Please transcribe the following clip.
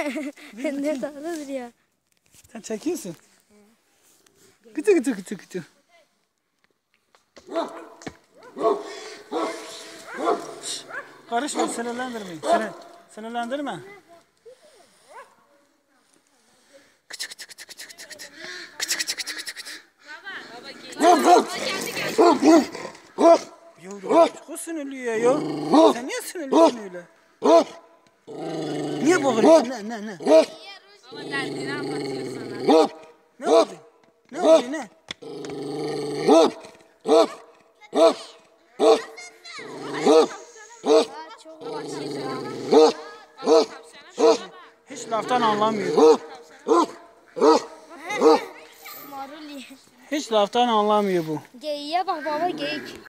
Ne tatlıdır ya. Sen çekiyorsun. Gıtı gıtı gıtı gıtı. Şşş, karışma, sinirlendirmeyin. Sinirlendirme. Gıtı gıtı gıtı gıtı gıtı gıtı. Gıtı gıtı gıtı gıtı gıtı. Yavrum, çok sinirliyor ya. Sen niye sinirlisin öyle? Niye bağırıyorsun? Ne? Baba derdini anlatıyor sana. Ne oldu? Ne oldu ne? Hiç laftan anlamıyor. Marul ye. Hiç laftan anlamıyor bu. Geyiğe bak baba, geyik.